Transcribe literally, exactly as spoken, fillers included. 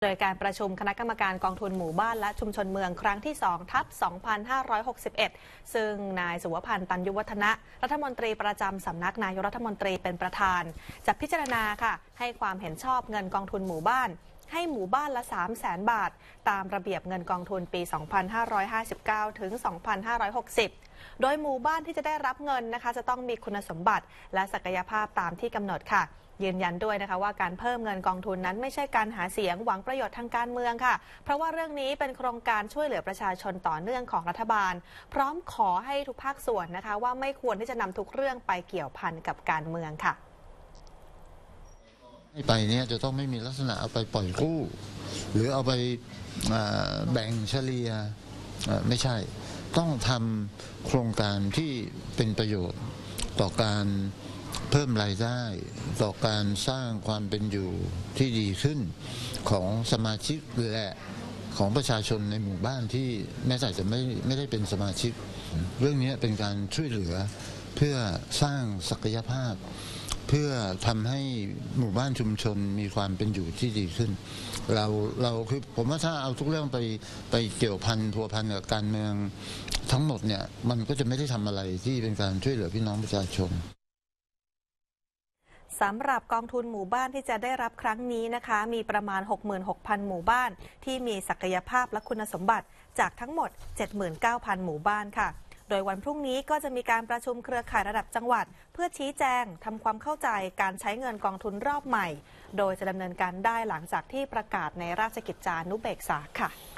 โดยการประชุมคณะกรรมการกองทุนหมู่บ้านและชุมชนเมืองครั้งที่สองทับสองพันห้าร้อยหกสิบเอ็ดซึ่งนายสุวพันธ์ตันยุวัฒนะรัฐมนตรีประจำสำนักนายกรัฐมนตรีเป็นประธานจะพิจารณาค่ะให้ความเห็นชอบเงินกองทุนหมู่บ้านให้หมู่บ้านละ สามแสน บาทตามระเบียบเงินกองทุนปี สองพันห้าร้อยห้าสิบเก้า ถึง สองพันห้าร้อยหกสิบ โดยหมู่บ้านที่จะได้รับเงินนะคะจะต้องมีคุณสมบัติและศักยภาพตามที่กำหนดค่ะยืนยันด้วยนะคะว่าการเพิ่มเงินกองทุนนั้นไม่ใช่การหาเสียงหวังประโยชน์ทางการเมืองค่ะเพราะว่าเรื่องนี้เป็นโครงการช่วยเหลือประชาชนต่อเนื่องของรัฐบาลพร้อมขอให้ทุกภาคส่วนนะคะว่าไม่ควรที่จะนำทุกเรื่องไปเกี่ยวพันกับการเมืองค่ะไปเนี่ยจะต้องไม่มีลักษณะเอาไปปล่อยกู้หรือเอาไปแบ่งเฉลี่ยไม่ใช่ต้องทำโครงการที่เป็นประโยชน์ต่อการเพิ่มรายได้ต่อการสร้างความเป็นอยู่ที่ดีขึ้นของสมาชิกและของประชาชนในหมู่บ้านที่แม้แต่จะไม่ไม่ได้เป็นสมาชิกเรื่องนี้เป็นการช่วยเหลือเพื่อสร้างศักยภาพเพื่อทำให้หมู่บ้านชุมชนมีความเป็นอยู่ที่ดีขึ้นเราเราคือผมว่าถ้าเอาทุกเรื่องไปไปเกี่ยวพันพัวพันกับการเมืองทั้งหมดเนี่ยมันก็จะไม่ได้ทำอะไรที่เป็นการช่วยเหลือพี่น้องประชาชนสำหรับกองทุนหมู่บ้านที่จะได้รับครั้งนี้นะคะมีประมาณ หกหมื่นหกพัน หมู่บ้านที่มีศักยภาพและคุณสมบัติจากทั้งหมด เจ็ดหมื่นเก้าพัน หมู่บ้านค่ะโดยวันพรุ่งนี้ก็จะมีการประชุมเครือข่ายระดับจังหวัดเพื่อชี้แจงทำความเข้าใจการใช้เงินกองทุนรอบใหม่โดยจะดำเนินการได้หลังจากที่ประกาศในราชกิจจานุเบกษาค่ะ